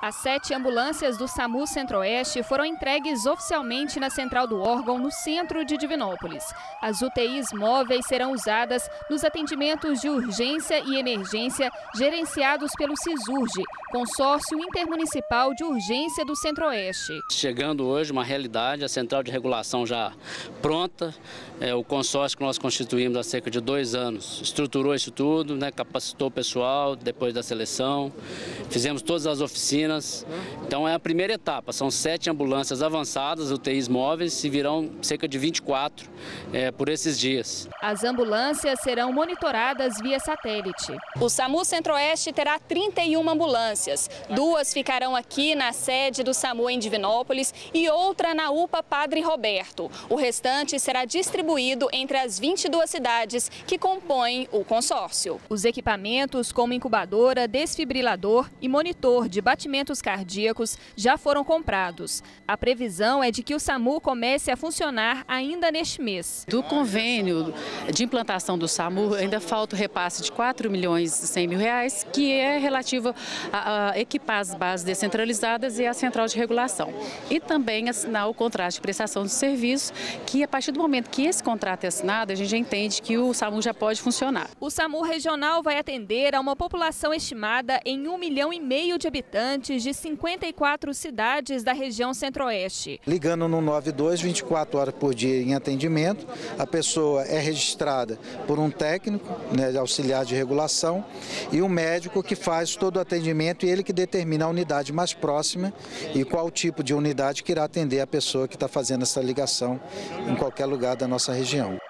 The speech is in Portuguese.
As 7 ambulâncias do SAMU Centro-Oeste foram entregues oficialmente na central do órgão no centro de Divinópolis. As UTIs móveis serão usadas nos atendimentos de urgência e emergência gerenciados pelo CISURGE, Consórcio Intermunicipal de Urgência do Centro-Oeste. Chegando hoje uma realidade, a central de regulação já pronta, o consórcio que nós constituímos há cerca de 2 anos estruturou isso tudo, capacitou o pessoal depois da seleção, fizemos todas as oficinas. Então é a primeira etapa, são 7 ambulâncias avançadas, UTIs móveis, e virão cerca de 24 por esses dias. As ambulâncias serão monitoradas via satélite. O SAMU Centro-Oeste terá 31 ambulâncias. 2 ficarão aqui na sede do SAMU em Divinópolis e outra na UPA Padre Roberto. O restante será distribuído entre as 22 cidades que compõem o consórcio. Os equipamentos como incubadora, desfibrilador e monitor de batimentos cardíacos já foram comprados. A previsão é de que o SAMU comece a funcionar ainda neste mês. Do convênio de implantação do SAMU ainda falta o repasse de R$4.100.000, que é relativo a equipar as bases descentralizadas e a central de regulação. E também assinar o contrato de prestação de serviço, que a partir do momento que esse contrato é assinado, a gente já entende que o SAMU já pode funcionar. O SAMU regional vai atender a uma população estimada em 1,5 milhão de habitantes de 54 cidades da região Centro-Oeste. Ligando no 92, 24 horas por dia em atendimento, a pessoa é registrada por um técnico, auxiliar de regulação, e um médico que faz todo o atendimento e ele que determina a unidade mais próxima e qual tipo de unidade que irá atender a pessoa que está fazendo essa ligação em qualquer lugar da nossa região.